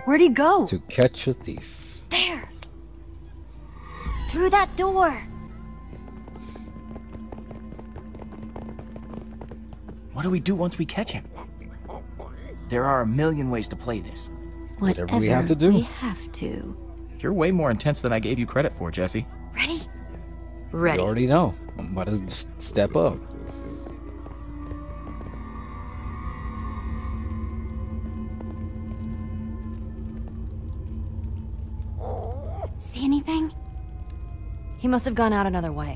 Where'd he go? To catch a thief. There! Through that door! What do we do once we catch him? There are a million ways to play this. Whatever we have to do. We have to. You're way more intense than I gave you credit for, Jesse. Ready? You Ready. already know. I'm about to step up. See anything? He must have gone out another way.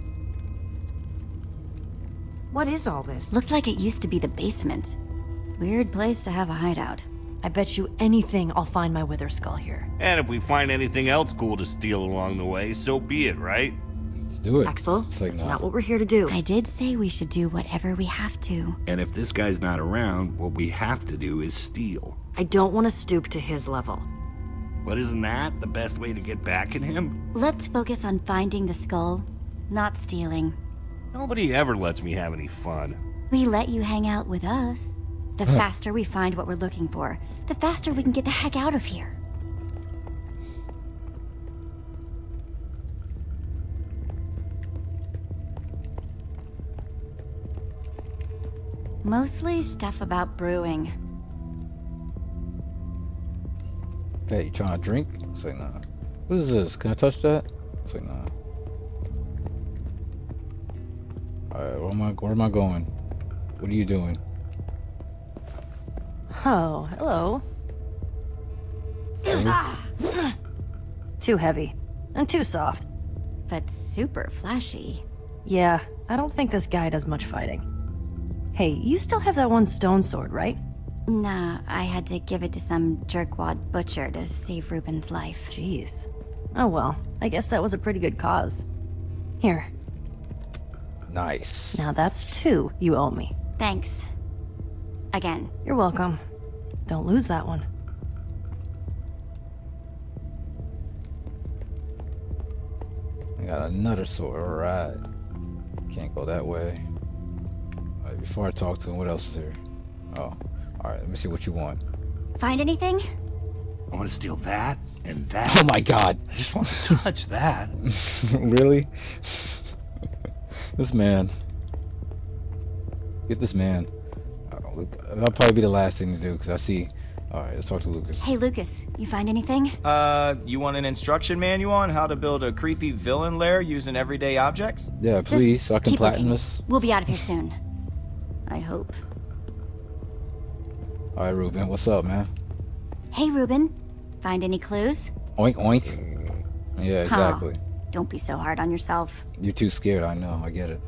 What is all this? Looks like it used to be the basement. Weird place to have a hideout. I bet you anything I'll find my wither skull here. And if we find anything else cool to steal along the way, so be it, right? Let's do it. Axel, It's like, that's nah. not what we're here to do. I did say we should do whatever we have to. And if this guy's not around, what we have to do is steal. I don't want to stoop to his level. But isn't that the best way to get back at him? Let's focus on finding the skull, not stealing. Nobody ever lets me have any fun. We let you hang out with us. The faster we find what we're looking for, the faster we can get the heck out of here. Mostly stuff about brewing. Hey, you trying to drink? It's like, nah. What is this? Can I touch that? It's like, nah. Alright, where am I going? What are you doing? Oh, hello. Too heavy. And too soft. But super flashy. Yeah, I don't think this guy does much fighting. Hey, you still have that one stone sword, right? Nah, I had to give it to some jerkwad butcher to save Ruben's life. Jeez. Oh well, I guess that was a pretty good cause. Here, Nice. now that's 2 you owe me. Thanks. Again. You're welcome. Don't lose that one. I got another sword. Alright. Can't go that way. Alright, before I talk to him, what else is here? Oh. Alright, let me see what you want. Find anything? I want to steal that and that. Oh my god! I just want to touch that. Really? This man. Get this man. That'll probably be the last thing to do, because I see... Alright, let's talk to Lucas. Hey Lucas, you find anything? You want an instruction manual on how to build a creepy villain lair using everyday objects? Yeah, Just please, so I can keep platinum looking. this. We'll be out of here soon. I hope. Alright, Ruben, what's up, man? Hey Ruben, find any clues? Oink, oink. Yeah, exactly. Don't be so hard on yourself. You're too scared, I know, I get it.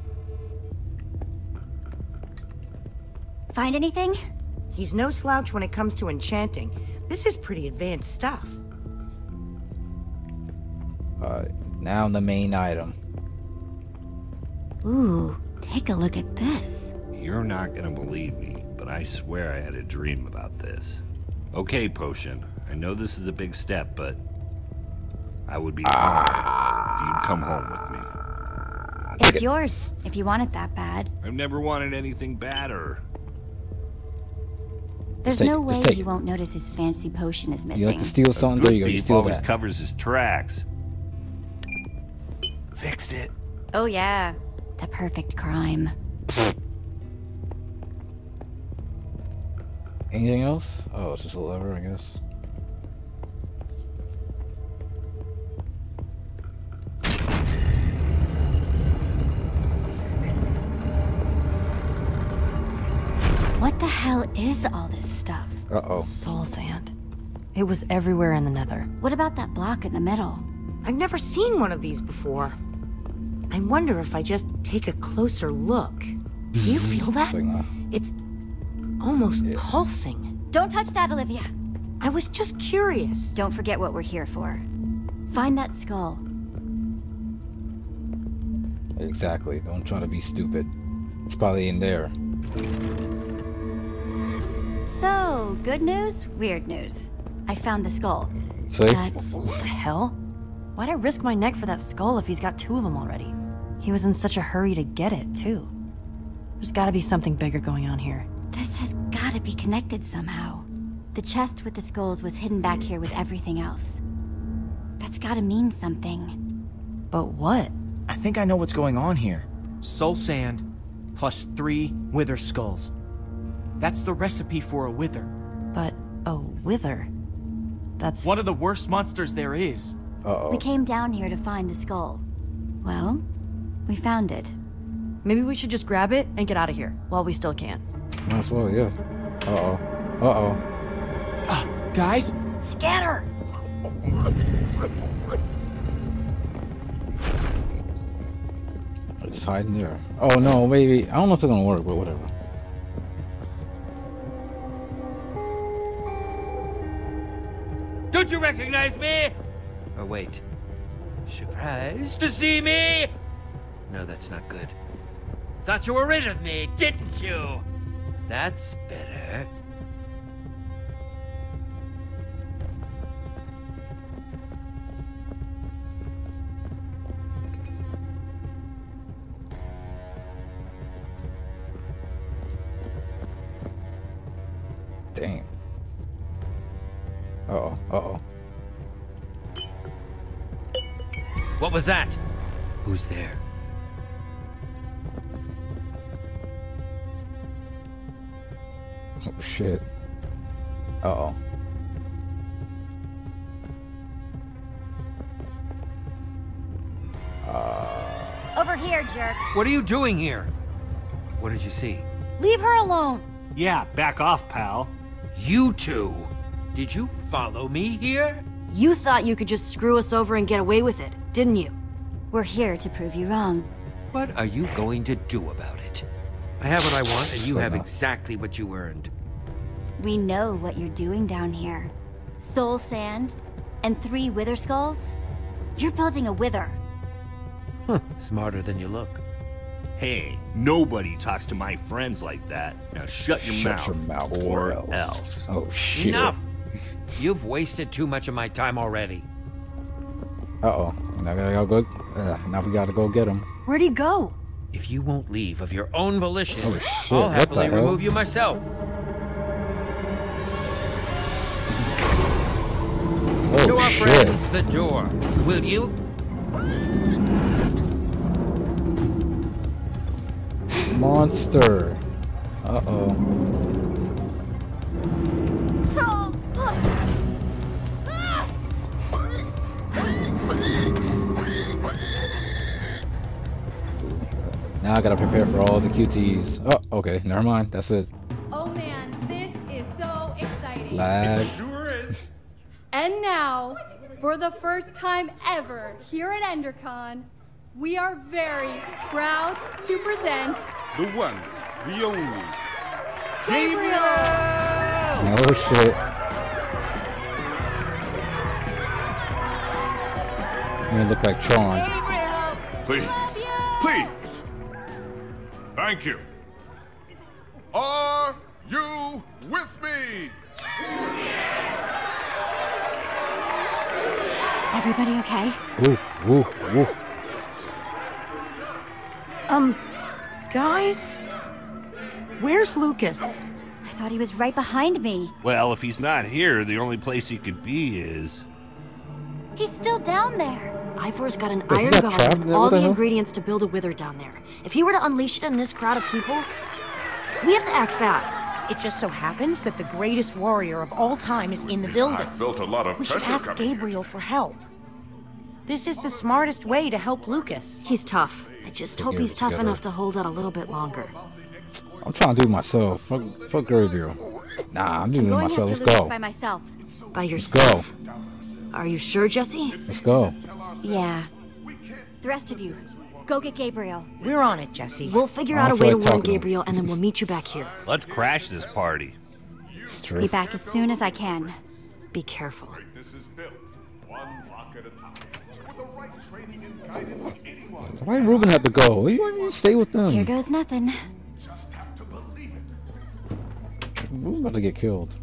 Find anything? He's no slouch when it comes to enchanting. This is pretty advanced stuff. Alright, now the main item. Ooh, take a look at this. You're not gonna believe me, but I swear I had a dream about this. Okay, Potion, I know this is a big step, but I would be honored if you'd come home with me. It's yours, if you want it that bad. I've never wanted anything badder. There's take no it, way just take he it. won't notice his fancy potion is You missing. like to steal something? Good There you go, you thief steal always that. covers his tracks. Fixed it. Oh yeah, the perfect crime. Anything else? Oh, it's just a lever, I guess. What the hell is all this stuff? Uh-oh. Soul sand. It was everywhere in the nether. What about that block in the middle? I've never seen one of these before. I wonder if I just take a closer look. Do you feel that? It's like, nah. It's almost pulsing. Don't touch that, Olivia. I was just curious. Don't forget what we're here for. Find that skull. Exactly. Don't try to be stupid. It's probably in there. So, good news, weird news. I found the skull. See? But What the hell? Why'd I risk my neck for that skull if he's got 2 of them already? He was in such a hurry to get it, too. There's gotta be something bigger going on here. this has gotta be connected somehow. The chest with the skulls was hidden back here with everything else. That's gotta mean something. But what? I think I know what's going on here. Soul sand plus 3 wither skulls. That's the recipe for a wither. But a wither? That's... One of the worst monsters there is. Uh-oh. We came down here to find the skull. Well, we found it. Maybe we should just grab it and get out of here while we still can. Might as well, yeah. Uh-oh. Uh-oh. Guys? Scatter! They're just hiding there. Oh no, maybe. I don't know if they're gonna work, but whatever. Don't you recognize me? Or wait. Surprised to see me? No, that's not good. Thought you were rid of me, didn't you? That's better. Damn. Uh-oh. Uh-oh. What was that? Who's there? Oh shit. Uh-oh. Over here, jerk. What are you doing here? What did you see? Leave her alone! Yeah, back off, pal. You two! Did you follow me here? You thought you could just screw us over and get away with it, didn't you? We're here to prove you wrong. What are you going to do about it? I have what I want, and you have exactly what you earned. We know what you're doing down here. Soul sand and 3 wither skulls? You're building a wither. Huh, smarter than you look. Hey, nobody talks to my friends like that. Now shut your mouth, or else. Oh shit. Enough! You've wasted too much of my time already. Uh-oh. Now we gotta go get him. Where'd he go? If you won't leave of your own volition, Oh, shit, I'll what the happily hell? remove you myself. Oh To our shit. friends, the door. Will you? Monster. Uh-oh. Now I gotta prepare for all the QTs. Oh, okay, never mind. That's it. Oh man, this is so exciting. Lag. Sure is. And now, for the first time ever here at EnderCon, we are very proud to present the one, the only, Gabriel! Oh shit. You look like Tron. Please, please. Thank you. Are you with me? Everybody okay? Woof, woof, woof. Guys? Where's Lucas? I thought he was right behind me. Well, if he's not here, the only place he could be is... He's still down there. Ivor's got an Wait, iron he got trapped golem and there? all What the the hell? ingredients to build a wither down there. If he were to unleash it in this crowd of people, we have to act fast. It just so happens that the greatest warrior of all time is in the building. I felt a lot of We should pressure ask coming. Gabriel for help. This is the smartest way to help Lucas. He's tough. I just hope he's tough enough to hold out a little bit longer. I'm trying to do it myself. Fuck Gabriel. Nah, I'm doing it Going myself. Let's after Lucas go. by myself. By Let's yourself. go. Are you sure, Jesse? Let's go. Yeah. The rest of you, go get Gabriel. We're on it, Jesse. We'll figure I out a don't way feel to like warn talking. Gabriel, and then we'll meet you back here. Let's crash this party. True. Be back as soon as I can. Be careful. Greatness is built, one block at a time. With the right training and guidance, anyone Why Ruben have to go? You want me to stay with them? Here goes nothing. just have to believe it. Ruben about to get killed.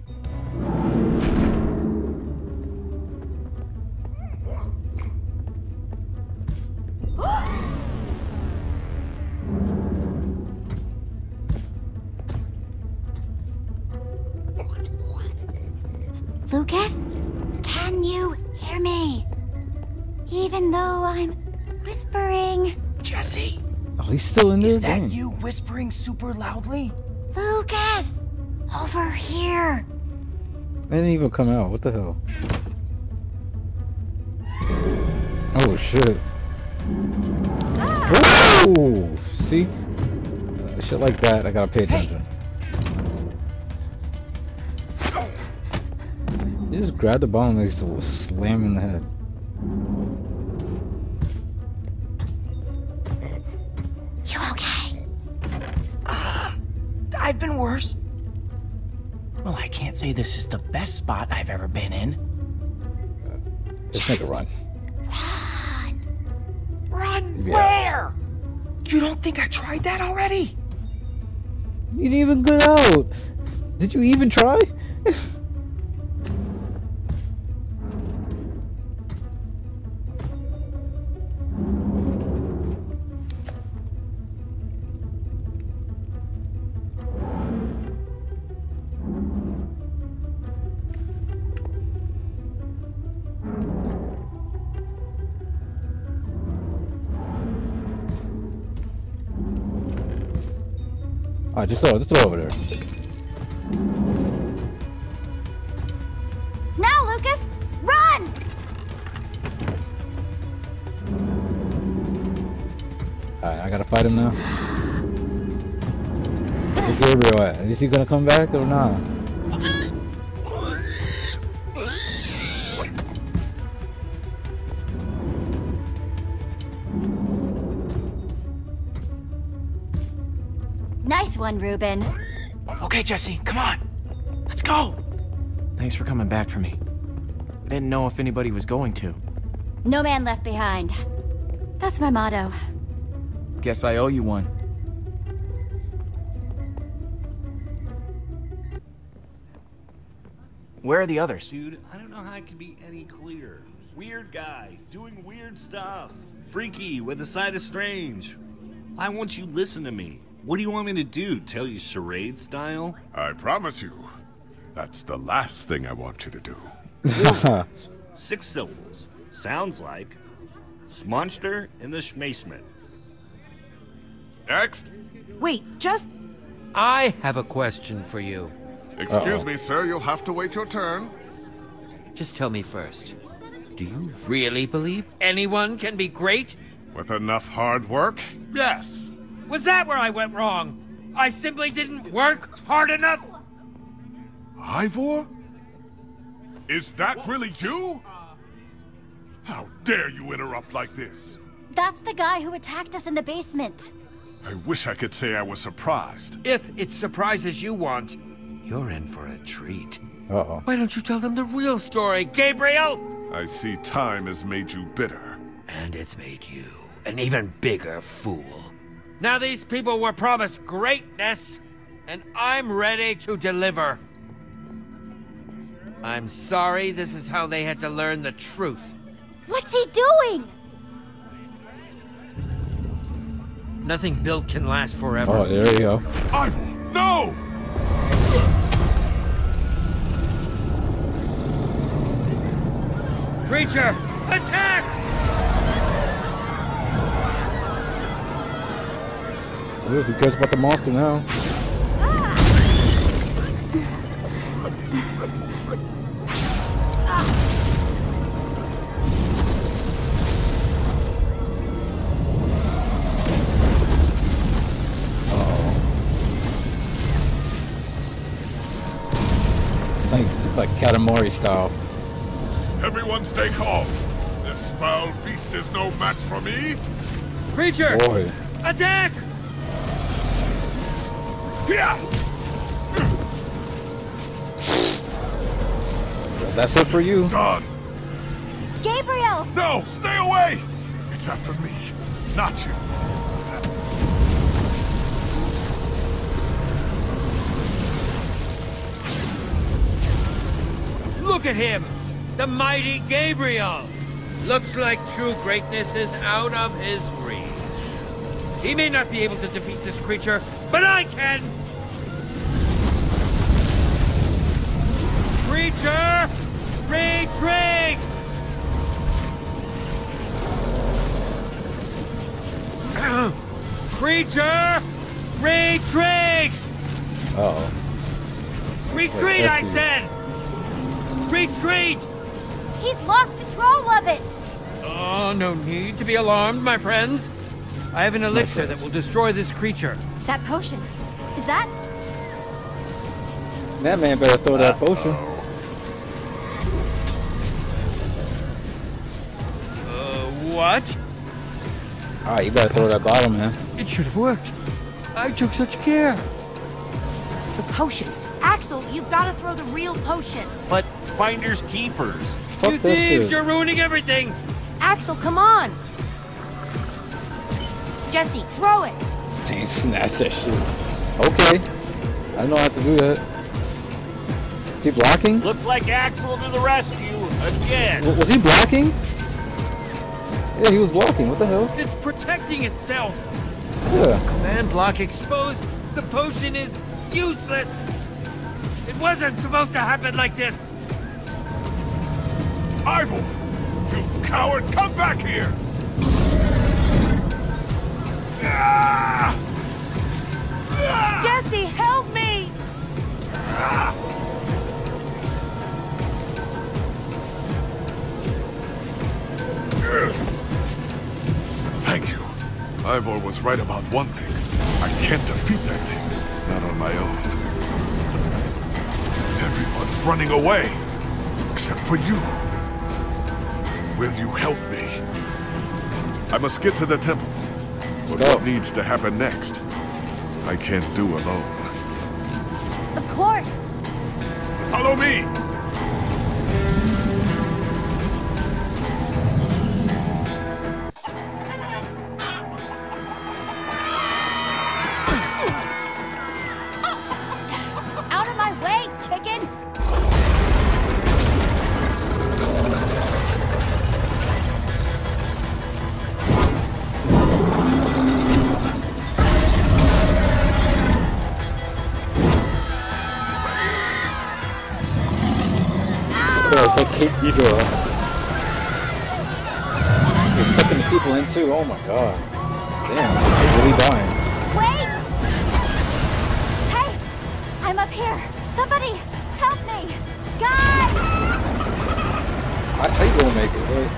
Lucas, can you hear me? Even though I'm whispering. Jesse, Oh, he's still in there. is that Dang. you whispering super loudly? Lucas! Over here! They didn't even come out. What the hell? Oh shit. Ooh, see? Shit like that, I gotta pay attention. You just grab the ball and they just slam in the head. You okay? I've been worse. Well, I can't say this is the best spot I've ever been in. Let's make a run. Run Yeah. where? You don't think I tried that already? You didn't even get out. Did you even try? Alright, just throw it over there. Now, Lucas! Run! Alright, I gotta fight him now. Where's Gabriel at? Is he gonna come back or not? Nice one, Ruben. Okay, Jesse, come on. Let's go. Thanks for coming back for me. I didn't know if anybody was going to. No man left behind. That's my motto. Guess I owe you one. Where are the others? Dude, I don't know how I could be any clearer. Weird guy, doing weird stuff. Freaky, with a side of strange. Why won't you listen to me? What do you want me to do? Tell you charade style? I promise you, that's the last thing I want you to do. 6 syllables. Sounds like Smonster in the Schmasement. Next. Wait, just... I have a question for you. Excuse me, sir, you'll have to wait your turn. Just tell me first. Do you really believe anyone can be great? With enough hard work, yes. Was that where I went wrong? I simply didn't work hard enough? Ivor? Is that really you? How dare you interrupt like this? That's the guy who attacked us in the basement. I wish I could say I was surprised. If it surprises you want, you're in for a treat. Uh-oh. Why don't you tell them the real story, Gabriel? I see time has made you bitter. And it's made you an even bigger fool. Now these people were promised greatness, and I'm ready to deliver. I'm sorry this is how they had to learn the truth. What's he doing? Nothing built can last forever. Oh, there you go. Ivor, no! Creature, attack! Ooh, who cares about the monster now? It's like Katamari style. Everyone stay calm. This foul beast is no match for me. Creature, Boy. attack! Yeah. That's it for you. Done. Gabriel! No, stay away! It's after me, not you. Look at him! The mighty Gabriel! Looks like true greatness is out of his reach. He may not be able to defeat this creature, but I can! Creature! Retreat! Creature! Retreat! Uh-oh. Retreat, I said! Retreat! He's lost control of it! Oh, no need to be alarmed, my friends. I have an elixir that will destroy this creature. That potion. Is that? That man better throw that potion. What? Alright, you better throw that bottle, man. It should have worked. I took such care. The potion. Axel, you've got to throw the real potion. But finders keepers. Fuck You that thieves, shit. you're ruining everything. Axel, come on. Jesse, throw it. Dang, snatch that shit. Okay. I know how to do that. Is he blocking? Looks like Axel to the rescue again. Was he blocking? Yeah, he was blocking. What the hell? It's protecting itself. Yeah. Command block exposed. The potion is useless. It wasn't supposed to happen like this. Ivor! You coward! Come back here! Ah! Jesse, help me! Thank you. Ivor was right about one thing. I can't defeat that thing. Not on my own. Everyone's running away. Except for you. Will you help me? I must get to the temple. But what needs to happen next? I can't do alone. Of course. Follow me! Out of my way, chickens! They kick you door. They're sucking the people in too. Oh my god. Damn, they're really dying. Wait! Hey! I'm up here. Somebody, help me! Guys! I think you'll make it, right?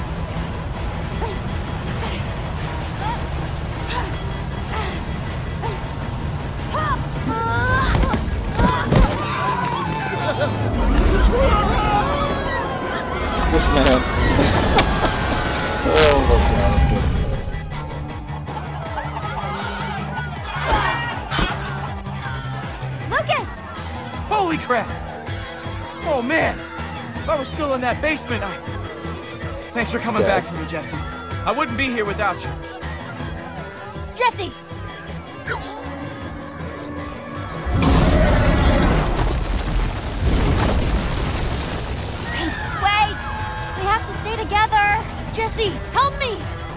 This man. Oh my god. Lucas! Holy crap! Oh man! If I was still in that basement, Thanks for coming back for me, Jesse. I wouldn't be here without you. Jesse! Wait! We have to stay together! Jesse, help me!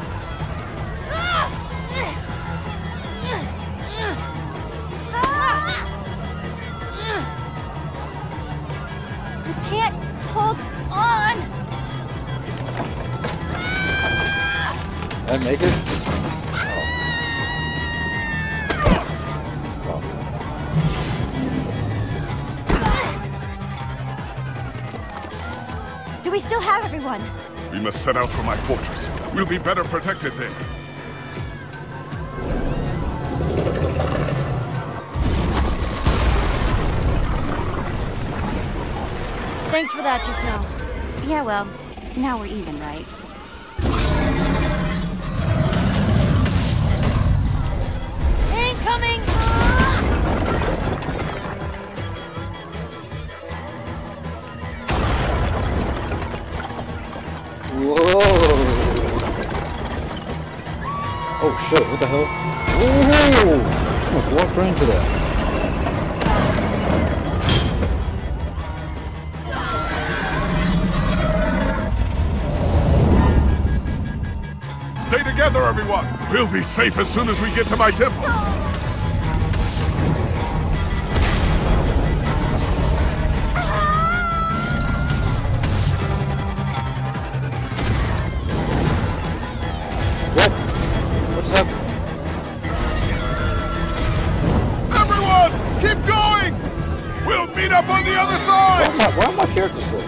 You can't hold on! Did I make it? Do we still have everyone? We must set out for my fortress. We'll be better protected there. Thanks for that just now. Yeah, well, now we're even, right? Incoming! Whoa! Oh shit, what the hell? Whoa! Almost walked right into that. Stay together, everyone! We'll be safe as soon as we get to my temple! my character so?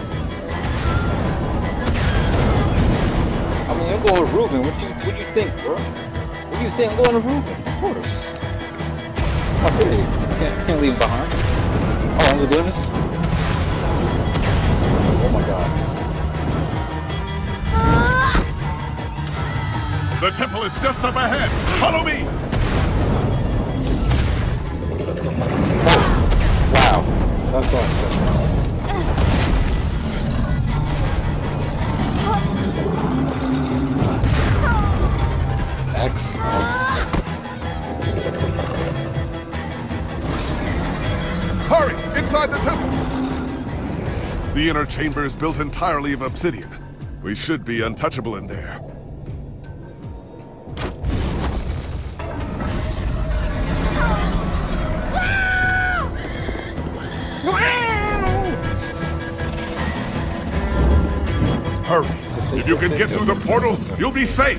I mean, I'm going with Ruben. What you think, bro? What do you think? I'm going to Ruben, of course. My pig. Can't leave him behind. Oh, I'm doing this? Oh my god. The temple is just up ahead. Follow me. Wow. That's so unexpected. X. Hurry! Inside the temple! The inner chamber is built entirely of obsidian. We should be untouchable in there. Hurry! If you can get through the portal, you'll be safe!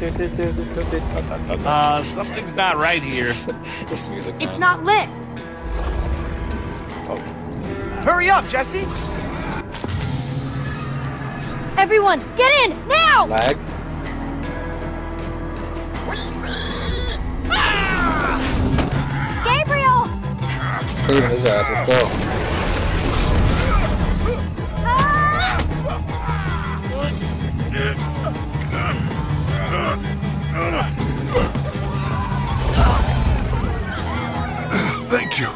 Something's not right here. This music, It's not lit. Oh. Hurry up, Jesse! Everyone, get in now! Lag. Gabriel! Saving his ass. Let's go. Thank you.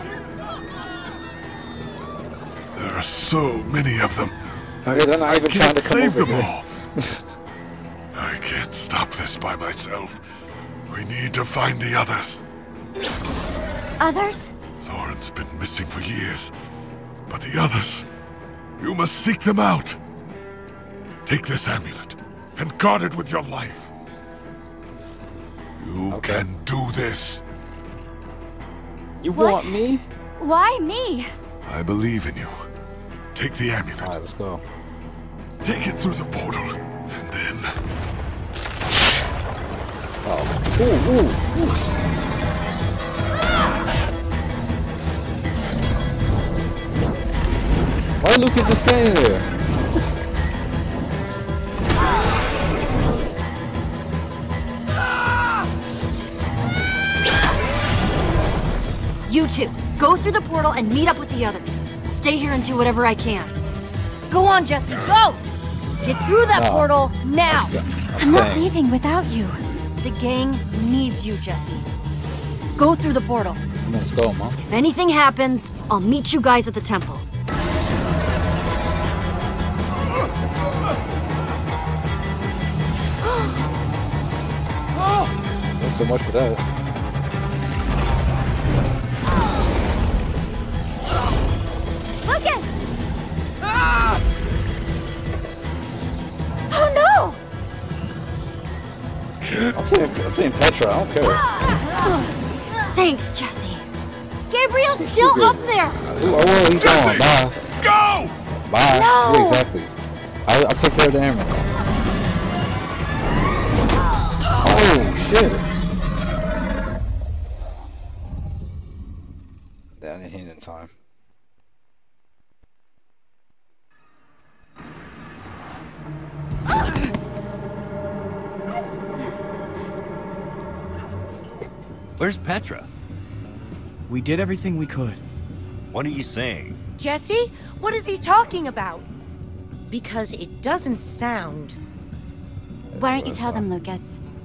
There are so many of them. They're not even trying to come save over them here. all. I can't stop this by myself. We need to find the others. Others? Soren's been missing for years. But the others, you must seek them out. Take this amulet and guard it with your life. You can do this. You want me? Why me? I believe in you. Take the amulet. Alright, let's go. Take it through the portal, and then... Oh. Ooh, ooh, ooh. Why Lucas just standing there? You two, go through the portal and meet up with the others. Stay here and do whatever I can. Go on, Jesse, go! Get through that portal now! I'm not leaving without you. The gang needs you, Jesse. Go through the portal. Let's go, Mom. If anything happens, I'll meet you guys at the temple. Thanks so much for that. Lucas! Oh no! I'm saying Petra, I don't care. Thanks, Jesse. Gabriel's still up there! Oh, he's gone. Bye. Go! Bye. No! Yeah, exactly. I'll take care of the airman. Oh, shit. That didn't hit in time. Where's Petra? We did everything we could. What are you saying? Jesse? What is he talking about? Because it doesn't sound... Why don't you tell them, Lucas?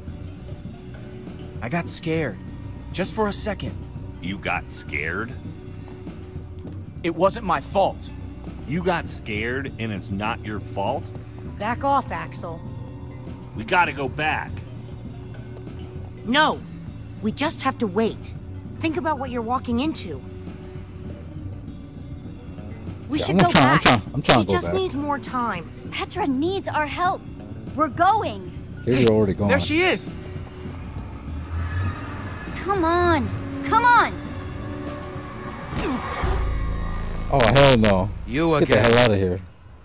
I got scared. Just for a second. You got scared? It wasn't my fault. You got scared and it's not your fault? Back off, Axel. We gotta go back. No. We just have to wait. Think about what you're walking into. We should go back. I'm trying He to go just back. needs more time. Petra needs our help. We're going. Here you're already going. There she is. Come on. Come on. Oh, hell no. You Get the hell out of here.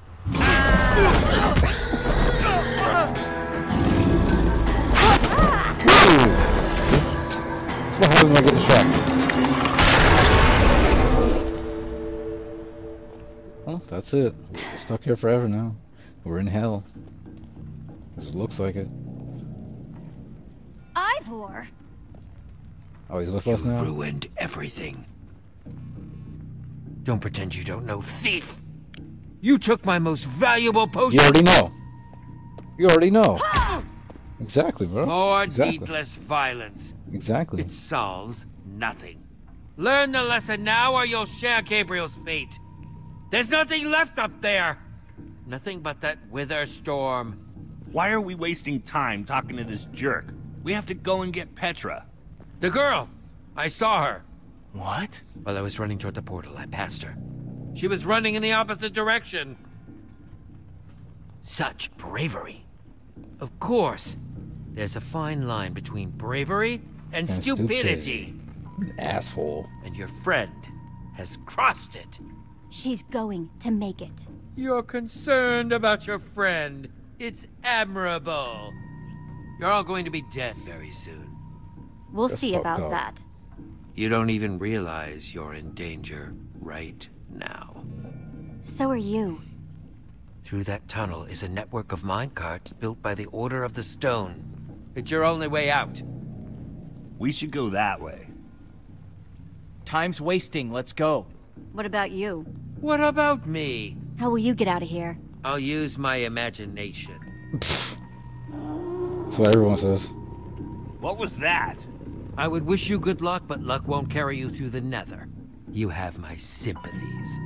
Ooh. That's what happens when I get distracted. Huh? That's it. We're stuck here forever now. We're in hell. It looks like it. Ivor! Oh, he's with us now? Ruined everything. Don't pretend you don't know, thief! You took my most valuable potion! You already know. You already know. Exactly, bro. More exactly. needless violence. Exactly. It solves nothing. Learn the lesson now or you'll share Gabriel's fate. There's nothing left up there. Nothing but that wither storm. Why are we wasting time talking to this jerk? We have to go and get Petra. The girl! I saw her. What? While I was running toward the portal, I passed her. She was running in the opposite direction. Such bravery. Of course. There's a fine line between bravery and stupidity. Asshole. And your friend has crossed it. She's going to make it. You're concerned about your friend. It's admirable. You're all going to be dead very soon. We'll see about that. You don't even realize you're in danger right now. So are you. Through that tunnel is a network of minecarts built by the Order of the Stone. It's your only way out. We should go that way. Time's wasting. Let's go. What about you? What about me? How will you get out of here? I'll use my imagination. That's what everyone says. What was that? I would wish you good luck, but luck won't carry you through the nether. You have my sympathies.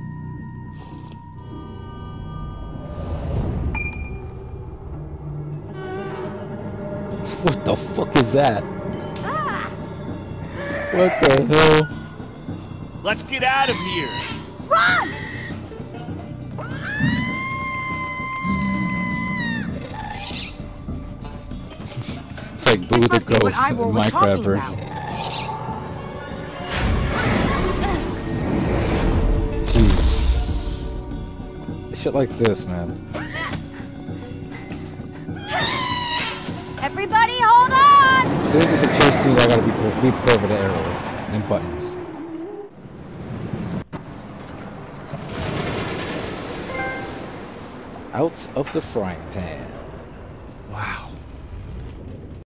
What the fuck is that? What the hell? Let's get out of here! Run! It's like Boo the Ghost in Minecraft version. Jeez. Shit like this, man. Everybody hold on! As soon as it's a chase scene, I gotta be prepared for the arrows and buttons. Out of the frying pan. Wow.